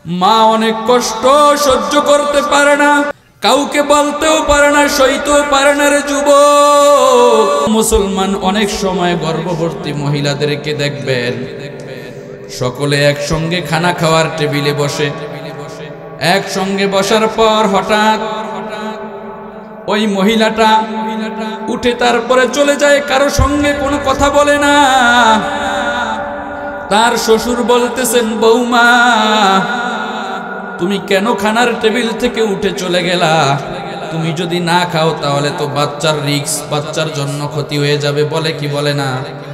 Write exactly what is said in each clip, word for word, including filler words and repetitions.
মা অনেক কষ্ট সহ্য করতে পারে না, কাউকে বলতেও পারে না, সইতেও পারে না রে যুবক। মুসলমান অনেক সময় গর্ভবতী মহিলাদেরকে দেখবেন সকলে একসঙ্গে খানা খাওয়ার টেবিলে বসে, একসঙ্গে বসার পর হঠাৎ ওই মহিলাটা উঠে তারপরে চলে যায়, কারো সঙ্গে কোনো কথা বলে না। তার শ্বশুর বলতেছেন, বৌমা তুমি কেন খানার টেবিল থেকে উঠে চলে গেলা? তুমি যদি না খাও তাহলে তো বাচ্চার রিস্ক, বাচ্চার জন্য ক্ষতি হয়ে যাবে। বলে কি বলে না?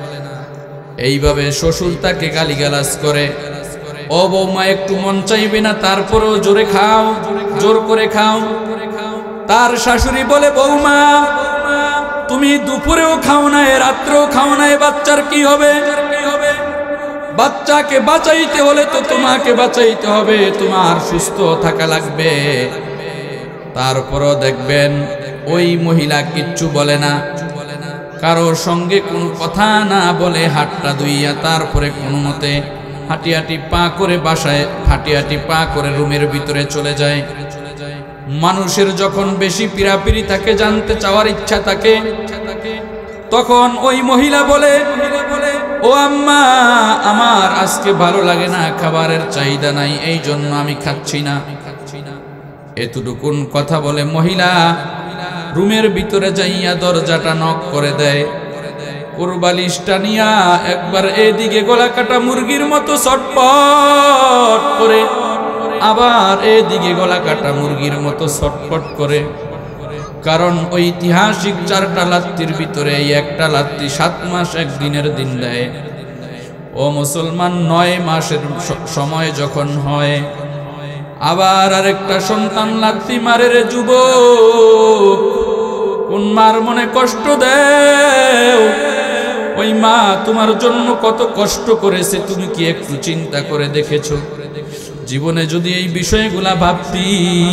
এইভাবে শ্বশুর তাকে গালিগালাজ করে। ও বৌমা একটু মন চাইবে না, তারপরেও জোরে খাও, জোর করে খাও। তার শাশুড়ি বলে, বৌমা তুমি দুপুরেও খাও না, রাত্রেও খাও না, বাচ্চার কি হবে? বাচ্চাকে বাঁচাইতে হলে তো তোমাকে বাঁচাইতে হবে, তোমার সুস্থ থাকা লাগবে। তারপরও দেখবেন ওই মহিলা কিচ্ছু বলে না, কারোর সঙ্গে কোনো কথা না বলে হাতটা ধুইয়া তারপরে কোনো মতে হাঁটি হাঁটি পা করে বাসায় হাঁটি হাঁটি পা করে রুমের ভিতরে চলে যায়। মানুষের যখন বেশি পীড়াপিড়ি থাকে, জানতে চাওয়ার ইচ্ছা থাকে, তখন ওই মহিলা বলে, ও আম্মা আমার আজকে ভালো লাগে না, খাবারের চাহিদা নাই, এই জন্য আমি খাচ্ছি না। এতটুকুন কথা বলে মহিলা রুমের ভিতরে যাইয়া দরজাটা নক করে দেয়। কোরবালিশটা নিয়া একবার এদিকে গলা কাটা মুরগির মতো ছটপট করে, আবার এদিকে গলা কাটা মুরগির মতো ছটপট করে। কারণ ঐতিহাসিক চারটা লাত্তির ভিতরে এই একটা লাত্তি সাত মাস একদিনের দিন দেয়। ও মুসলমান, নয় মাসের সময় যখন হয় আবার আরেকটা সন্তান লাত্তি মারে রে যুবক। কোন মার মনে কষ্ট দেও? ওই মা তোমার জন্য কত কষ্ট করেছে, তুমি কি একটু চিন্তা করে দেখেছো? জীবনে যদি এই বিষয়গুলা ভাবতি,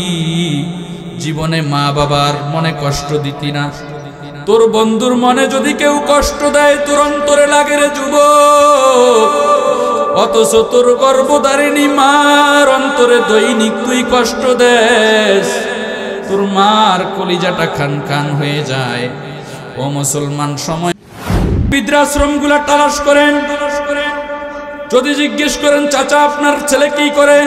জীবনে মা বাবার মনে কষ্ট দিতি না। তোর বন্ধুর মনে যদি কেউ কষ্ট দেয়, তোর অন্তরে লাগে রে যুবক। অথচ তোর গর্ভধারিণী মার অন্তরে দৈনিক তুই কষ্ট দেস, তোর মার কলিজাটা খান খান হয়ে যায়। ও মুসলমান, সময় বৃদ্ধাশ্রম গুলা তালাশ করেন। যদি জিজ্ঞেস করেন, চাচা আপনার ছেলে কি করে,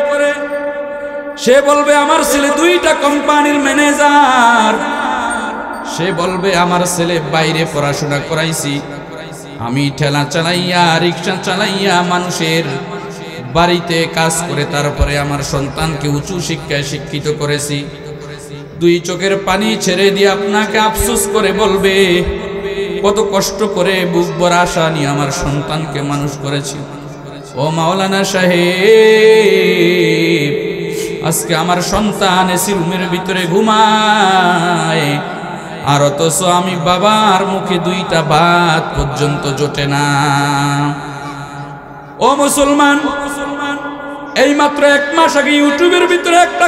সে বলবে আমার ছেলে দুইটা কোম্পানির ম্যানেজার। সে বলবে আমার ছেলে বাইরে পড়াশোনা করাইছি, আমি ঠেলা চালাইয়া রিক্সা চালাইয়া মানুষের বাড়িতে কাজ করে তারপরে আমার সন্তানকে উঁচু শিক্ষায় শিক্ষিত করেছি। দুই চোখের পানি ছেড়ে দিয়ে আপনাকে আফসোস করে বলবে, কত কষ্ট করে বুক ভরা আশা নিয়ে আমার সন্তানকে মানুষ করেছি। ও মাওলানা সাহেব, আজকে আমার সন্তান এসি রুমের ভিতরে ঘুমায়, আর অথচ আমি বাবার মুখে দুইটা ভাত পর্যন্ত জোটে না। ও মুসলমান, এই মাত্র এক মাস আগে ইউটিউবের ভিতরে একটা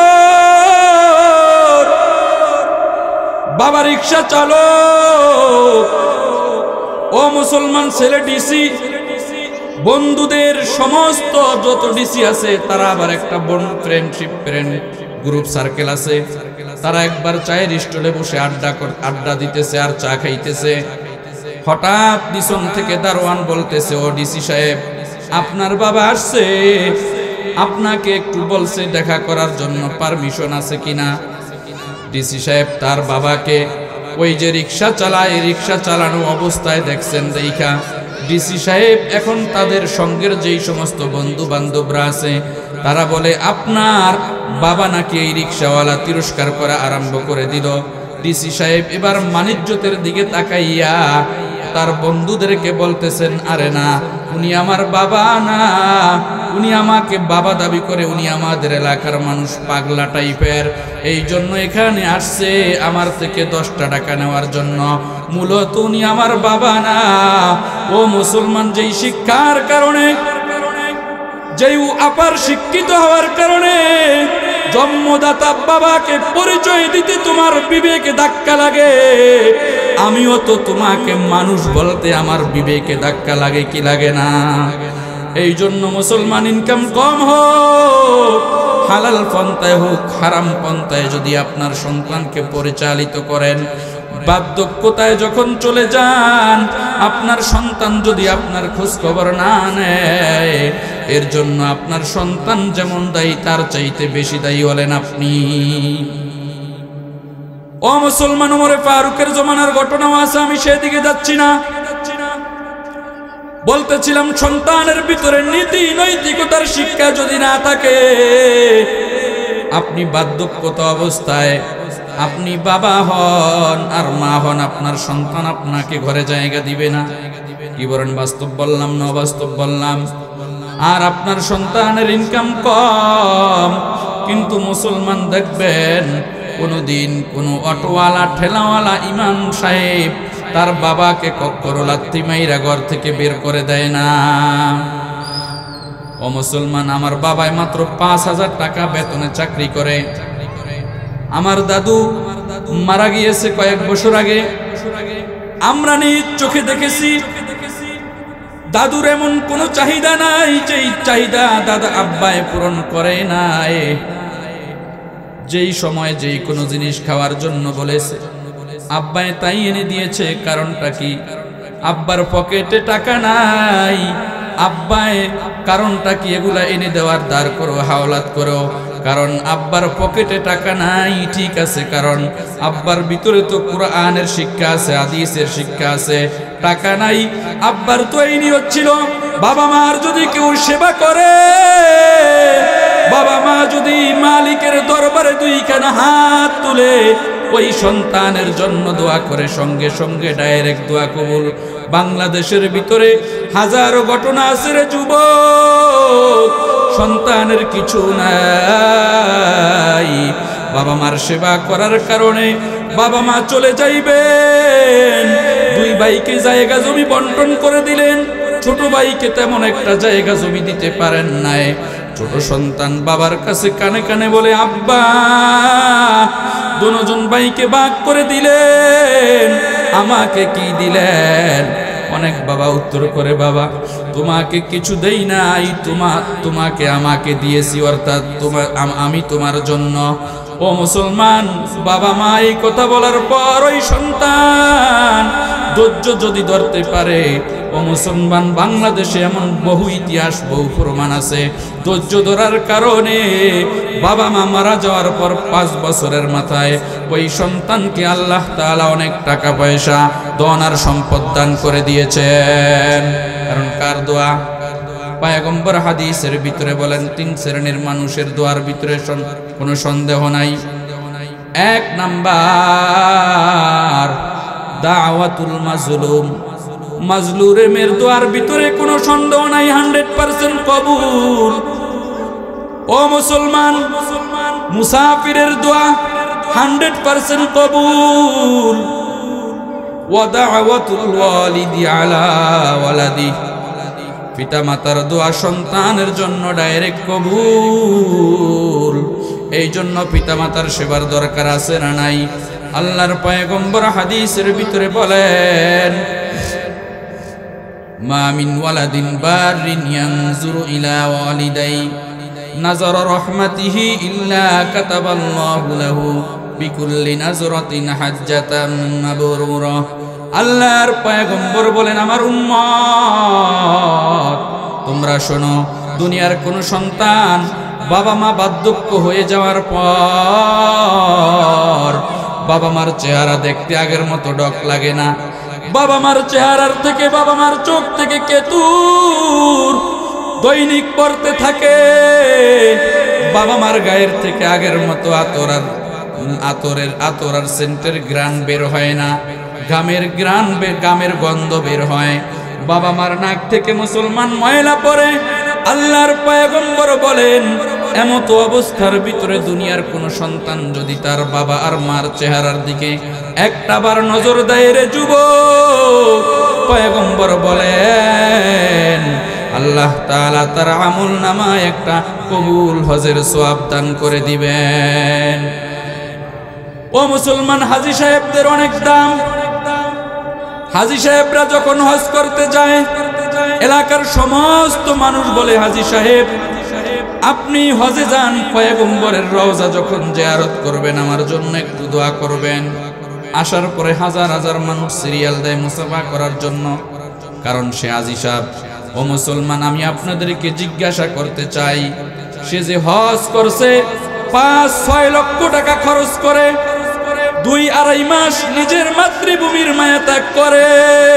খবর, বাবা রিক্সা চালক। ও মুসলমান, ছেলে ডিসি, বন্ধুদের সমস্ত যত ডিসি আছে তারা আবার একটা বন্ধু ফ্রেন্ডশিপ ফ্রেন্ড গ্রুপ সার্কেল আছে, তারা একবার চায়ের স্টলে বসে আড্ডা আড্ডা দিতেছে আর চা খাইতেছে। হঠাৎ পিছন থেকে দারোয়ান বলতেছে, ও ডিসি সাহেব আপনার বাবা আসছে, আপনাকে একটু বলছে দেখা করার জন্য, পারমিশন আছে কিনা? ডিসি সাহেব তার বাবাকে ওই যে রিক্সা চালায়, রিক্সা চালানো অবস্থায় দেখছেন দেখা ডিসি সাহেব এখন তাদের সঙ্গের যেই সমস্ত বন্ধু বান্ধবরা আছে তারা বলে, আপনার বাবা নাকি এই রিক্সাওয়ালা তিরস্কার করা আরম্ভ করে দিল। ডিসি সাহেব এবার মানিজ্যতের দিকে তাকাইয়া তার বন্ধুদেরকে বলতেছেন, আরে না, উনি আমার বাবা না, উনি আমাকে বাবা দাবি করে, উনি আমাদের এলাকার মানুষ, পাগলা টাইপের, এই জন্য এখানে আসছে আমার থেকে দশটা টাকা নেওয়ার জন্য, মূলত উনি আমার বাবা না। ও মুসলমান, যেই শিক্ষার কারণে, যেই আপার শিক্ষিত হওয়ার কারণে জন্মদাতা বাবাকে পরিচয় দিতে তোমার বিবেকে ধাক্কা লাগে, আমিও তো তোমাকে মানুষ বলতে আমার বিবেকে ধাক্কা লাগে কি লাগে না? এই জন্য মুসলমান, ইনকাম কম হোক হালাল পন্থায় হোক হারাম পন্থায় যদি আপনার সন্তানকে পরিচালিত করেন, বার্ধক্যতায় যখন চলে যান আপনার সন্তান যদি আপনার খোঁজ খবর না নেয়, এর জন্য আপনার সন্তান যেমন দায়ী তার চাইতে বেশি দায়ী হলেন আপনি। ও মুসলমান, ওমরে ফারুকের জমানার ঘটনাও আছে, আমি সেদিকে যাচ্ছি না। বলতেছিলাম সন্তানের ভিতরে নীতি নৈতিকতার শিক্ষা যদি না থাকে, আপনি বার্ধক্যতা অবস্থায় আপনি বাবা হন আর মা হন, আপনার সন্তান আপনাকে ঘরে জায়গা দিবে না। কি বলেন, বাস্তব বললাম না অবাস্তব বললাম? আর আপনার সন্তানের ইনকাম কম, কিন্তু মুসলমান দেখবেন কোনোদিন কোনো অটোওয়ালা ঠেলাওয়ালা ইমাম সাহেব তার বাবাকে কক্কর লাত্তি মাইরা ঘর থেকে বের করে দেয় না। ও মুসলমান, আমার বাবাই মাত্র পাঁচ হাজার টাকা বেতনে চাকরি করে। আমার দাদু মারা গিয়েছে কয়েক বছর আগে, আমরা নিজ চোখে দেখেছি দাদুর এমন কোনো চাহিদা নাই যেই চাহিদা দাদা আব্বায় পূরণ করে নাই। যেই সময় যেই কোনো জিনিস খাওয়ার জন্য বলেছে আব্বায় তাই এনে দিয়েছে। কারণটা কি? আব্বার পকেটে টাকা নাই, আব্বায় কারণটা কি এগুলা এনে দেওয়ার দাঁড় করো, হাওলাত করো, কারণ আব্বার পকেটে টাকা নাই। ঠিক আছে, কারণ আব্বার ভিতরে তো কুরআনের শিক্ষা আছে, হাদিসের শিক্ষা আছে। টাকা নাই, আব্বার তো এই নিয়ত ছিল বাবা মার যদি কেউ সেবা করে, বাবা মা যদি মালিকের দরবারে দুইখানা হাত তুলে ওই সন্তানের জন্য দোয়া করে, সঙ্গে সঙ্গে ডাইরেক্ট দোয়া কবুল। বাংলাদেশের ভিতরে হাজারো ঘটনা আছে রে যুবক, সন্তানের কিছু নাই, বাবা মার সেবা করার কারণে বাবা মা চলে যাইবেন। দুই ভাইকে জায়গা জমি বন্টন করে দিলেন, ছোট ভাইকে তেমন একটা জায়গা জমি দিতে পারেন নাই। ছোট সন্তান বাবার কাছে কানে কানে বলে আব্বা, দুজন ভাইকে ভাগ করে দিলেন, আমাকে কি দিলেন? অনেক বাবা উত্তর করে, বাবা তোমাকে কিছু দেই নাই, তোমা তোমাকে আমাকে দিয়েছি, অর্থাৎ তোমার আমি তোমার জন্য। ও মুসলমান, বাবা মা এই কথা বলার পর ওই সন্তান ধৈর্য যদি ধরতে পারে, ও মুসলমান, বাংলাদেশে এমন বহু ইতিহাস বহু প্রমাণ আছে, ধৈর্য ধরার কারণে বাবা মা মারা যাওয়ার পর পাঁচ বছরের মাথায় ওই সন্তানকে আল্লাহ তাআলা অনেক টাকা পয়সা ধন আর সম্পদ দান করে দিয়েছেন। কারণ কার দোয়া? পয়গম্বর হাদিসের ভিতরে বলেন তিন শ্রেণীর মানুষের দোয়ার ভিতরে কোনো সন্দেহ নাই। এক নাম্বার দাওয়াতুল মাজলুম, মাজলুমের দোয়ার ভিতরে কোনো সন্দেহ নাই, হান্ড্রেড পার্সেন্ট কবুল। ও মুসলমান, মুসাফিরের দোয়া হান্ড্রেড পার্সেন্ট কবুল। ওয়া দাওয়াতুল ওয়ালিদি আলা ওয়ালাদি, পিতা মাতার দোয়া সন্তানের জন্য ডাইরেক্ট কবুল। এই জন্য পিতা মাতার সেবার দরকার আছে না নাই? আল্লাহর পয়গম্বর হাদিসের ভিতরে বলেন, মা মিন ওয়ালাদিন বারিন ইয়ানজুরু ইলা ওয়ালিদাই নাযরা রাহমাতিহি ইল্লা কাতাবাল্লাহু লাহু বিকুল্লি নাযরাতিন হাজ্জাতাম মাবরুরা। আল্লাহর পয়গম্বর বলেন, আমার উম্মত তোমরা শোনো, দুনিয়ার কোন সন্তান বাবা মা বার্ধক্য হয়ে যাওয়ার পর বাবা মার চেহারা দেখতে আগের মতো ডক লাগে না। বাবা মার চেহারার থেকে, বাবা মার চোখ থেকে কেতুর দৈনিক পড়তে থাকে। বাবা মার গায়ের থেকে আগের মতো আতর আর আতরের আতর আর সেন্টের গ্রান বের হয় না, গামের গ্রান বের গামের গন্ধ বের হয়। বাবা মার নাক থেকে মুসলমান ময়লা পড়ে। আল্লাহর পয়গম্বর বলেন, এমতো অবস্থার ভিতরে দুনিয়ার কোন সন্তান যদি তার বাবা আর মার চেহারার দিকে একটা বার নজর দেয় রে যুবক, পয়গম্বর বলেন আল্লাহ তাআলা তার আমল নামায় একটা কবুল হজের সওয়াব দান করে দিবেন। ও মুসলমান, হাজী সাহেবদের অনেক দাম। হাজী সাহেবরা যখন হজ করতে যায়, এলাকার সমস্ত মানুষ বলে, হাজী সাহেব আপনি হজে যান, পয়গম্বরের রওজা যখন জিয়ারত করবেন আমার জন্য একটু দোয়া করবেন। আসার পরে হাজার হাজার মানুষ সিরিয়াল দেয় মুসাফা করার জন্য, কারণ সে আজি সাহেব। ও মুসলমান, আমি আপনাদেরকে জিজ্ঞাসা করতে চাই, সে যে হজ করছে পাঁচ ছয় লক্ষ টাকা খরচ করে, দুই আড়াই মাস নিজের মাতৃভূমির মায়া ত্যাগ করে,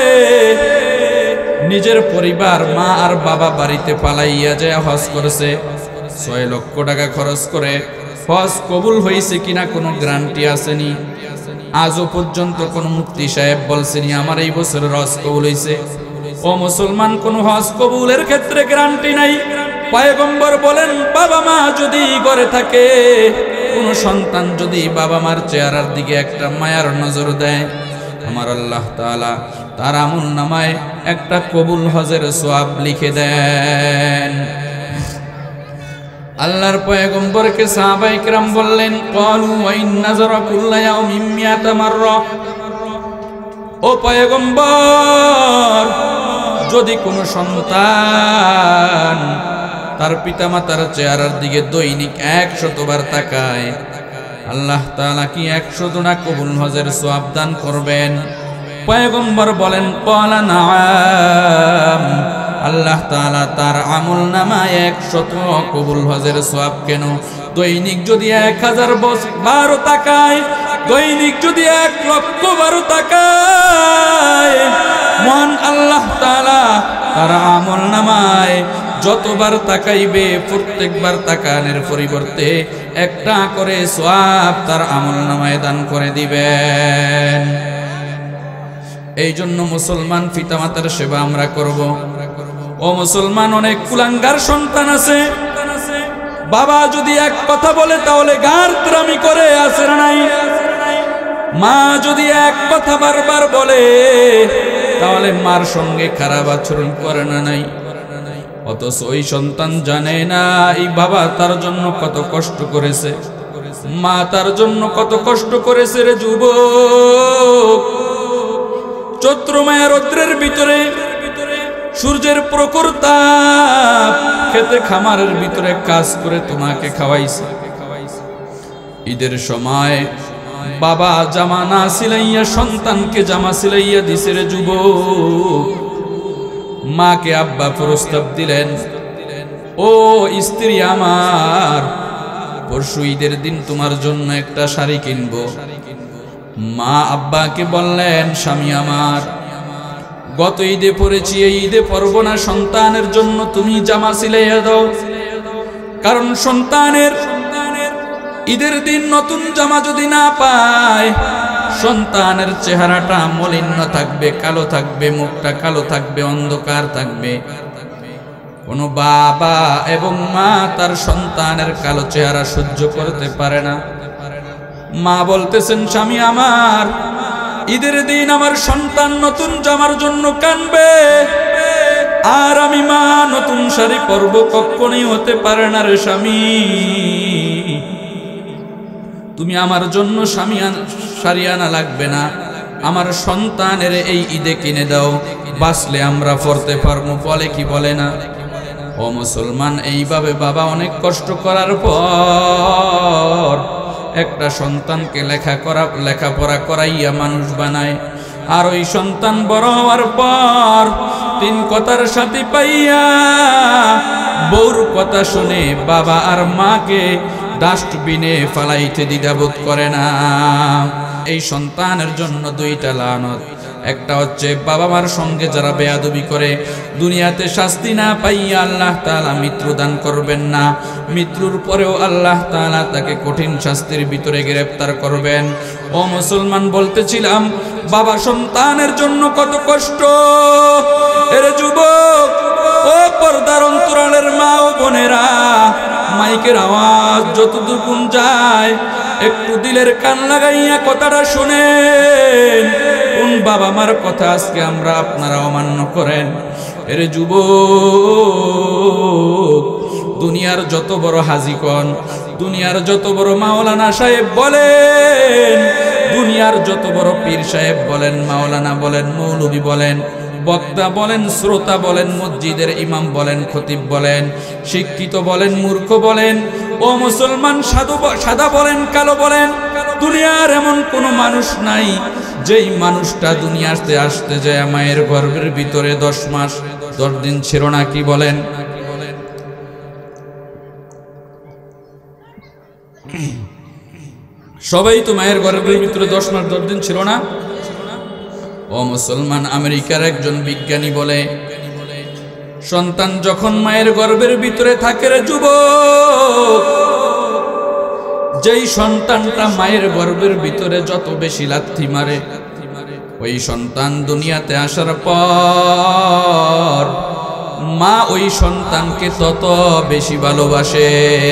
নিজের পরিবার মা আর বাবা বাড়িতে পালাইয়া যায় হজ করেছে, ছয় লক্ষ টাকা খরচ করে হজ কবুল হয়েছে কিনা কোনো গ্যারান্টি আসেনি। আজও পর্যন্ত কোনো মুফতি সাহেব বলছেনি আমার এই বছরের হজ কবুল হয়েছে। ও মুসলমান, কোন হজ কবুলের ক্ষেত্রে গ্যারান্টি নাই। পয়গম্বর বলেন, বাবা মা যদি ঘরে থাকে, কোন সন্তান যদি বাবা মার চেহারার দিকে একটা মায়ার নজর দেয়, আমার আল্লাহ তাআলা তার আমল নামায় একটা কবুল হজের সওয়াব লিখে দেন। আল্লাহর পয়গম্বরকে সাহাবায়ে কিরাম বললেন, ক্বালু ওয়া ইন নাযারা কুল্লা ইয়াউমিন মিয়াতা মাররা। ও পয়গম্বর, যদি কোনো সন্তান তার পিতামাতার চেহারার দিকে দৈনিক একশতবার তাকায়, আল্লাহ তাআলা কি একশত না কবুল হজের সওয়াব দান করবেন? পয়গম্বর বলেন, ক্বালা নাআম। আল্লাহ তাআলা তার আমল নামায় একশত কবুল হজের সওয়াব কেন, দৈনিক যদি এক হাজার বারো তাকায়, দৈনিক যদি এক লক্ষ বারো তাকায়, মহান আল্লাহ তাআলা তার আমল নামায় যতবার তাকাইবে প্রত্যেকবার তাকানোর পরিবর্তে একটা করে সওয়াব তার আমল নামায় দান করে দিবেন। এই জন্য মুসলমান, পিতামাতার সেবা আমরা করব। ও মুসলমান, অনেক কুলাঙ্গার সন্তান আছে, বাবা যদি এক কথা বলে তাহলে গারত্রামি করে, আছে না নাই? মা যদি এক কথা বারবার বলে তাহলে মার সঙ্গে খারাপ আচরণ করে না নাই? অথচ ওই সন্তান জানে না এই বাবা তার জন্য কত কষ্ট করেছে, মা তার জন্য কত কষ্ট করেছে। রে যুবক, চৈত্র মায়া রৌদ্রের ভিতরে, সূর্যের প্রখর তাপ, খেতে খামারের ভিতরে কাজ করে তোমাকে খাওয়াইছে। ঈদের সময় বাবা জামা না সিলাইয়া সন্তানকে জামা সিলাইয়া দিছে। রে যুবক, মাকে আব্বা প্রস্তাব দিলেন, ও স্ত্রী আমার, পরশু ঈদের দিন তোমার জন্য একটা শাড়ি কিনবো। মা আব্বাকে বললেন, স্বামী আমার, গত ঈদে পরেছি, এই ঈদে পরবো না, সন্তানের জন্য তুমি জামা সিলাইয়া দাও। কারণ সন্তানের ঈদের দিন নতুন জামা যদি না পায়, সন্তানের চেহারাটা মলিন থাকবে, কালো থাকবে, মুখটা কালো থাকবে, অন্ধকার থাকবে। কোনো বাবা এবং মা তার সন্তানের কালো চেহারা সহ্য করতে পারে না। মা বলতেছেন, স্বামী আমার, ঈদের দিন আমার সন্তান নতুন জামার জন্য কানবে, আর আমি মা নতুন শাড়ি পরব, কখনোই হতে পারে না। রে স্বামী, তুমি আমার জন্য স্বামী শাড়ি আনা লাগবে না, আমার সন্তানের এই ঈদে কিনে দাও, বাঁচলে আমরা পড়তে পারবো। বলে কি বলে না? ও মুসলমান, এইভাবে বাবা অনেক কষ্ট করার পর একটা সন্তানকে লেখা করা লেখাপড়া করাইয়া মানুষ বানায়, আর ওই সন্তান বড় হওয়ার পর তিন কথার সাথে পাইয়া বউর কথা শুনে বাবা আর মাকে ডাস্টবিনে ফালাইতে দ্বিধাবোধ করে না। এই সন্তানের জন্য দুইটা লানত। একটা হচ্ছে বাবা মার সঙ্গে যারা বেয়াদবি করে, দুনিয়াতে শাস্তি না পাইয়া আল্লাহ তাআলা মৃত্যু দান করবেন না, মৃত্যুর পরেও আল্লাহ তাআলা তাকে কঠিন শাস্তির ভিতরে গ্রেফতার করবেন। ও মুসলমান, বলতেছিলাম বাবা সন্তানের জন্য কত কষ্ট। এর যুবক, ও পর্দার অন্তরালের মা ও বোনেরা, মাইকের আওয়াজ যতটুকু যায় একটু দিলের কান লাগাইয়া কথাটা শুনেন। কোন বাবা মার কথা আজকে আমরা আপনারা অমান্য করেন? এর যুবক, দুনিয়ার যত বড় হাজিকন, দুনিয়ার যত বড় মাওলানা সাহেব বলেন, দুনিয়ার যত বড় পীর সাহেব বলেন, মাওলানা বলেন, মৌলবী বলেন, বক্তা বলেন, শ্রোতা বলেন, মসজিদের ইমাম বলেন, খতিব বলেন, শিক্ষিত বলেন, মূর্খ বলেন, ও মুসলমান সাধু সাদা বলেন, কালো বলেন, দুনিয়ার এমন কোনো মানুষ নাই যেই মানুষটা দুনিয়াতে আসতে যায় মায়ের গর্ভের ভিতরে দশ মাস দশ দিন ছিল না। কি বলেন? সবাই তো মায়ের গর্ভের ভিতরে দশ মাস দশ দিন ছিল না। ও মুসলমান, আমেরিকার একজন বিজ্ঞানী বলে, সন্তান যখন মায়ের গর্ভের ভিতরে থাকে রে যুবক, যেই সন্তানটা মায়ের গর্ভের ভিতরে যত বেশি লাথি মারে, ওই সন্তান দুনিয়াতে আসার পর মা ওই সন্তানকে তত বেশি ভালোবাসে।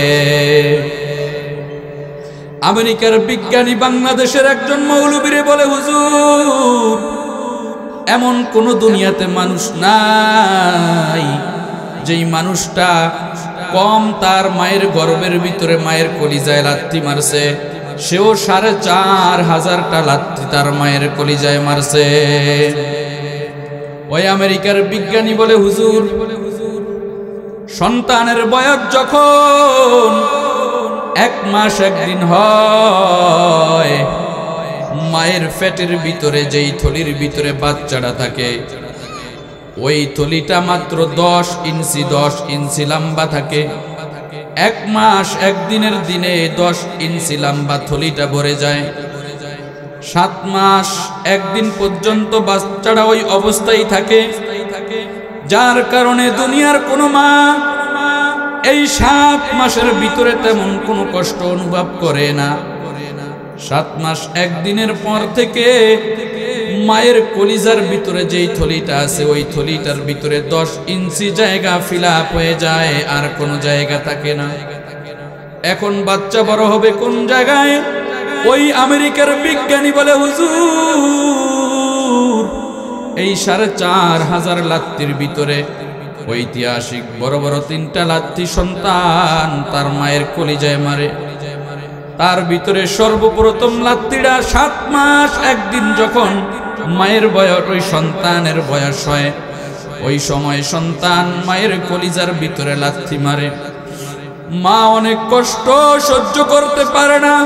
আমেরিকার বিজ্ঞানী বাংলাদেশের একজন মৌলবীরে বলে, হুজুর, এমন কোন দুনিয়াতে মানুষ নাই যেই মানুষটা কম তার মায়ের গর্ভের ভিতরে মায়ের কলিজায় লাথি মারছে, সেও সাড়ে চার হাজারটা লাথি তার মায়ের কলিজায় মারছে। ওই আমেরিকার বিজ্ঞানী বলে, হুজুর, সন্তানের বয়স যখন এক মাস একদিন হয়, মায়ের পেটের ভিতরে যেই থলির ভিতরে বাচ্চাটা থাকে, ওই থলিটা মাত্র দশ ইঞ্চি দশ ইঞ্চি লম্বা থাকে। এক মাস একদিনের দিনে দশ ইঞ্চি লম্বা থলিটা ভরে যায়। সাত মাস একদিন পর্যন্ত বাচ্চাটা ওই অবস্থায় থাকে, যার কারণে দুনিয়ার কোনো মা এই সাত মাসের ভিতরে তেমন কোনো কষ্ট অনুভব করে না। সাত মাস একদিনের পর থেকে মায়ের কলিজার ভিতরে যেই থলিটা আছে, ওই থলিটার ভিতরে দশ ইঞ্চি জায়গা ফিল আপ হয়ে যায়, আর কোনো জায়গা থাকে না। এখন বাচ্চা বড় হবে কোন জায়গায়? ওই আমেরিকার বিজ্ঞানী বলে, হুজুর, এই সাড়ে চার হাজার লাত্তির ভিতরে ঐতিহাসিক বড় বড় তিনটা লাত্তি সন্তান তার মায়ের কলিজায় মারে। তার ভিতরে সর্বপ্রথম লাত্তিটা সাত মাস একদিন যখন মায়ের বয়স ওই সন্তানের বয়স হয়, ওই সময় সন্তান মায়ের কলিজার ভিতরে লাথি মারে। মা অনেক কষ্ট সহ্য করতে পারে না,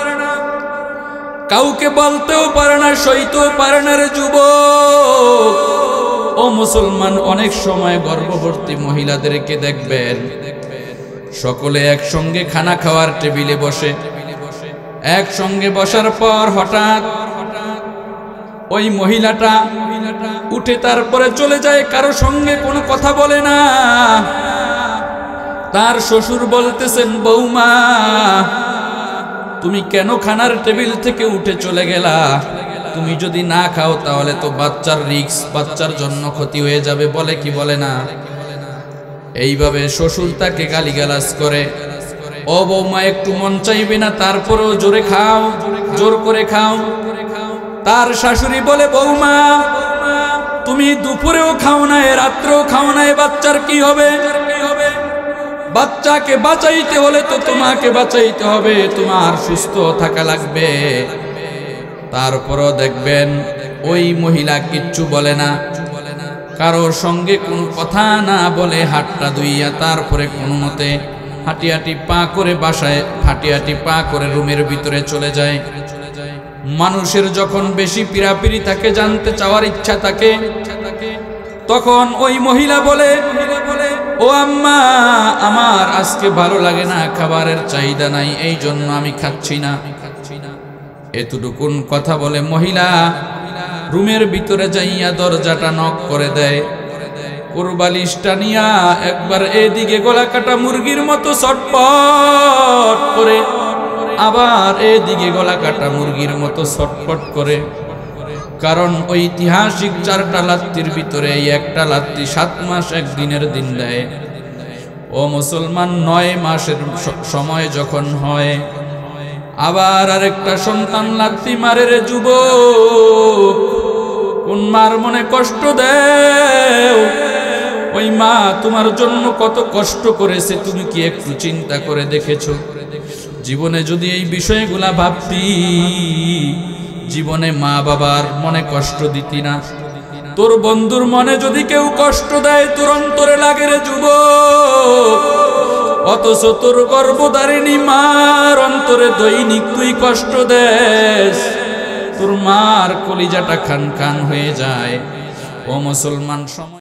কাউকে বলতেও পারে না, সইতেও পারে না রে যুবক। ও মুসলমান, অনেক সময় গর্ভবতী মহিলাদেরকে দেখবেন সকলে একসঙ্গে খানা খাওয়ার টেবিলে বসে, একসঙ্গে বসার পর হঠাৎ ওই মহিলাটা উঠে তারপরে চলে যায়, কারো সঙ্গে কোনো কথা বলে না। তার শ্বশুর বলতেছেন, বৌমা, তুমি কেন খানার টেবিল থেকে উঠে চলে গেলা? তুমি যদি না খাও তাহলে তো বাচ্চার রিস্ক, বাচ্চার জন্য ক্ষতি হয়ে যাবে। বলে কি বলে না? এইভাবে শ্বশুর তাকে গালিগালাজ করে। ও বৌমা, একটু মন চাইবে না? তারপরেও জোরে খাও, জোর করে খাও। তার শাশুড়ি বলে, বৌমা, তুমি দুপুরেও খাও না, রাত্রেও খাও না, বাচ্চার কি হবে? বাচ্চাকে বাঁচাইতে হলে তো তোমাকে বাঁচাইতে হবে, তোমার সুস্থ থাকা লাগবে। তারপরও দেখবেন ওই মহিলা কিচ্ছু বলে না, কারোর সঙ্গে কোনো কথা না বলে হাতটা ধুইয়া তারপরে কোনো মতে হাঁটি হাঁটি পা করে বাসায় হাঁটি হাঁটি পা করে রুমের ভিতরে চলে যায়। মানুষের যখন বেশি পীড়াপিড়ি থাকে, জানতে চাওয়ার ইচ্ছা থাকে, তখন ওই মহিলা বলে, ও আম্মা, আমার আজকে ভালো লাগে না, খাবারের চাহিদা নাই, এই জন্য আমি খাচ্ছি না। এতটুকুন কথা বলে মহিলা রুমের ভিতরে যাইয়া দরজাটা নক করে দেয়। কুরবালিশটা নিয়া একবার এদিকে গলা কাটা মুরগির মতো ছটপট করে, আবার এদিকে গলা কাটা মুরগির মতো ছটপট করে। কারণ ঐতিহাসিক চারটা লাত্তির ভিতরে এই একটা লাত্তি সাত মাস একদিনের দিন দেয়। ও মুসলমান, নয় মাসের সময় যখন হয়, আবার আরেকটা সন্তান লাত্তি মারে রে যুবক। কোন মার মনে কষ্ট দেও? ওই মা তোমার জন্য কত কষ্ট করেছে, তুমি কি একটু চিন্তা করে দেখেছো? জীবনে যদি এই বিষয়গুলা ভাবতি, জীবনে মা বাবার মনে কষ্ট দিতি না। তোর বন্ধুর মনে যদি কেউ কষ্ট দেয় তোর অন্তরে লাগে রে যুবক, অথচ তোর গর্ভধারিণী মার অন্তরে দৈনিক তুই কষ্ট দেস, তোর মার কলিজাটা খান খান হয়ে যায়। ও মুসলমান সময়